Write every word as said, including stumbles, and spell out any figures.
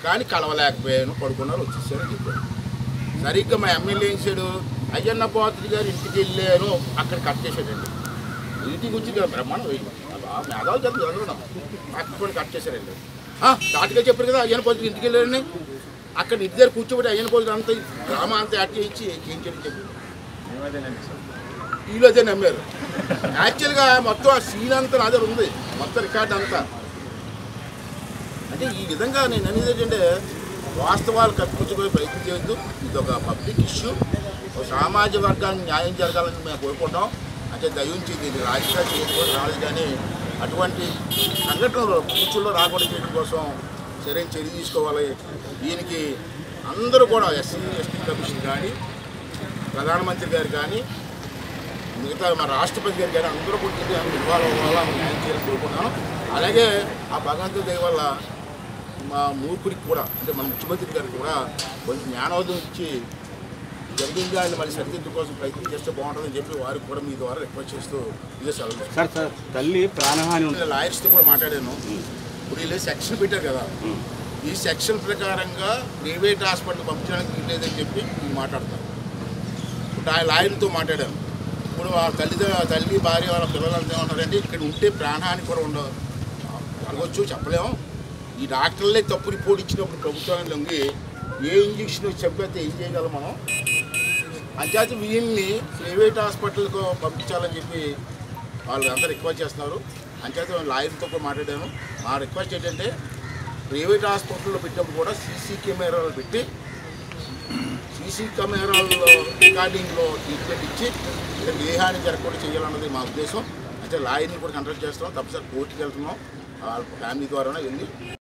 కానీ కలవలేకపోయాను, పడుకున్నారు, వచ్చేసారని చెప్పారు. సరిగ్గా మా ఎమ్మెల్యే ఏం చేశాడు, అయ్యన్న పాత్రి గారు ఇంటికి వెళ్ళాను, అక్కడ కట్ చేశాడండి. ఇంటికి వచ్చి బ్రహ్మాండం మేధావులు చదువు చదవడం అక్కడ కట్ చేశారండి. తాటిగా చెప్పారు కదా అయ్యన్న పాత్రి ఇంటికి వెళ్ళారని, అక్కడ ఇంటి దగ్గర కూర్చోబెట్టి అయ్యన్న పాత్రి అంతా డ్రామా అంతా యాక్ట్ చేయించి ఏం చేయడం చెప్పారు. వీళ్ళు అదే నమ్మారు. యాక్చువల్గా మొత్తం ఆ సీన్ అంతా నా దగ్గర ఉంది, మొత్తం రికార్డ్ అంతా. అంటే ఈ విధంగా నేను అనేది ఏంటంటే వాస్తవాలు కప్పించుకునే ప్రయత్నం చేయొద్దు. ఇది ఒక పబ్లిక్ ఇష్యూ, ఒక సామాజిక వర్గానికి న్యాయం జరగాలని మేము కోరుకుంటాం. అంటే దయించి దీన్ని రాజకీయాలు చేయడం రాలేదు, కానీ అటువంటి సంఘటనలు ఫ్యూచర్లో రాకుండా చేయడం కోసం సరైన చర్య తీసుకోవాలి. దీనికి అందరూ కూడా ఎస్సీ ఎస్టీ కమిషన్ కానీ, ప్రధానమంత్రి గారు కానీ, మిగతా మా రాష్ట్రపతి గారు కానీ అందరూ కూడా ఇన్వాల్వ్ అవ్వాలని న్యాయం చేయాలని కోరుకుంటున్నాను. అలాగే ఆ భగవంతుడి దయ వల్ల మా మూర్ఖుడికి కూడా, అంటే మన ముఖ్యమంత్రి గారికి కూడా కొంచెం జ్ఞానోదయం ఇచ్చి జరిగిందా అని మళ్ళీ సరిదిద్దు కోసం ప్రయత్నం చేస్తే బాగుంటుందని చెప్పి వారికి కూడా మీ ద్వారా రిక్వెస్ట్ చేస్తూ ఇదే సెలవు. సార్ సార్ తల్లి ప్రాణహాని లాయర్స్తో కూడా మాట్లాడాను. ఇప్పుడు వీళ్ళు సెక్షన్ పెట్టారు కదా, ఈ సెక్షన్ ప్రకారంగా ప్రైవేట్ హాస్పిటల్ పంపించడానికి వీల్లేదని చెప్పి వీళ్ళు మాట్లాడతారు. ఇప్పుడు ఆ లాయర్తో మాట్లాడాను. ఇప్పుడు ఆ తల్లి తల్లి భార్య వాళ్ళ పిల్లలంతా ఏమంటారంటే ఇక్కడ ఉంటే ప్రాణహాని కూడా ఉండవు, అడగొచ్చు, చెప్పలేము. ఈ డాక్టర్లే తప్పు రిపోర్ట్ ఇచ్చినప్పుడు ప్రభుత్వానికి లొంగి ఏ ఇంజక్షన్ చెప్పితే ఏం చేయగలం మనం. అంచేత వీళ్ళని ప్రైవేట్ హాస్పిటల్కు పంపించాలని చెప్పి వాళ్ళు అంతా రిక్వెస్ట్ చేస్తున్నారు. అంచేత లాయర్తో కూడా మాట్లాడాను. మా రిక్వెస్ట్ ఏంటంటే ప్రైవేట్ హాస్పిటల్లో పెట్టినప్పుడు కూడా సీసీ కెమెరాలు పెట్టి సీసీ కెమెరాల్లో రికార్డింగ్లో ట్రీట్మెంట్ ఇచ్చి ఇక్కడ ఏ హాని జరగకుండా చేయాలన్నది మా ఉద్దేశం. అంటే లాయర్ని కూడా కంట్రోల్ చేస్తున్నాం, తప్పనిసరి కోర్టుకి వెళ్తున్నాం, ఫ్యామిలీ ద్వారా వెళ్ళి